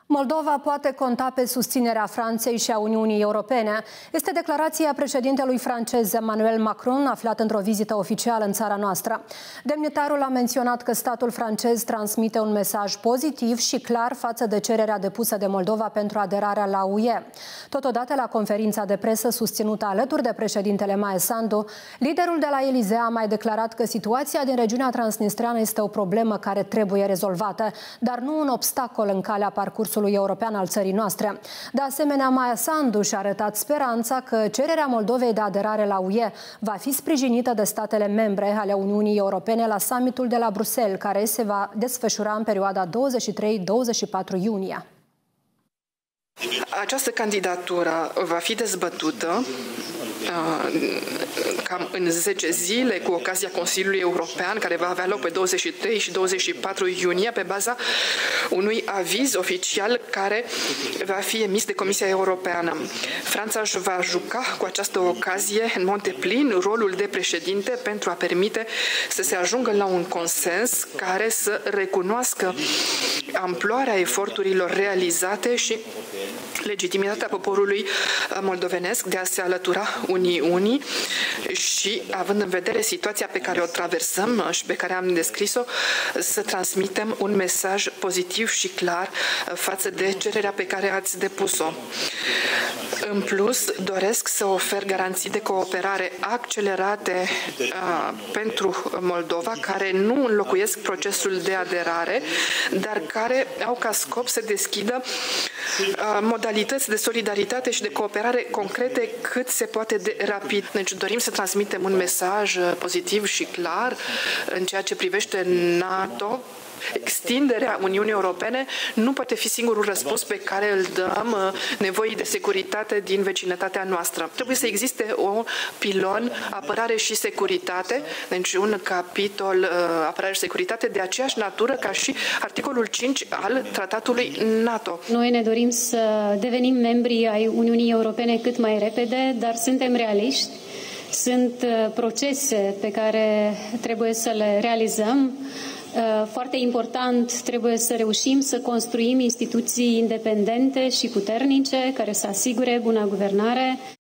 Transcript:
Moldova poate conta pe susținerea Franței și a Uniunii Europene. Este declarația președintelui francez Emmanuel Macron, aflat într-o vizită oficială în țara noastră. Demnitarul a menționat că statul francez transmite un mesaj pozitiv și clar față de cererea depusă de Moldova pentru aderarea la UE. Totodată, la conferința de presă susținută alături de președintele Maia Sandu, liderul de la Elizee a mai declarat că situația din regiunea transnistreană este o problemă care trebuie rezolvată, dar nu un obstacol în calea parcursului european al țării noastre. De asemenea, Maia Sandu și-a arătat speranța că cererea Moldovei de aderare la UE va fi sprijinită de statele membre ale Uniunii Europene la summitul de la Bruxelles, care se va desfășura în perioada 23-24 iunie. Această candidatură va fi dezbătută cam în 10 zile cu ocazia Consiliului European, care va avea loc pe 23 și 24 iunie, pe baza unui aviz oficial care va fi emis de Comisia Europeană. Franța își va juca cu această ocazie în mod deplin rolul de președinte pentru a permite să se ajungă la un consens care să recunoască amploarea eforturilor realizate și legitimitatea poporului moldovenesc de a se alătura Uniunii și, având în vedere situația pe care o traversăm și pe care am descris-o, să transmitem un mesaj pozitiv și clar față de cererea pe care ați depus-o. În plus, doresc să ofer garanții de cooperare accelerate pentru Moldova, care nu înlocuiesc procesul de aderare, dar care au ca scop să deschidă modalități de solidaritate și de cooperare concrete cât se poate de rapid. Deci dorim să transmitem un mesaj pozitiv și clar în ceea ce privește NATO. Extinderea Uniunii Europene nu poate fi singurul răspuns pe care îl dăm nevoii de securitate din vecinătatea noastră. Trebuie să existe un pilon apărare și securitate, deci un capitol apărare și securitate de aceeași natură ca și articolul 5 al tratatului NATO. Noi ne dorim să devenim membri ai Uniunii Europene cât mai repede, dar suntem realiști. Sunt procese pe care trebuie să le realizăm. Foarte important, trebuie să reușim să construim instituții independente și puternice care să asigure buna guvernare.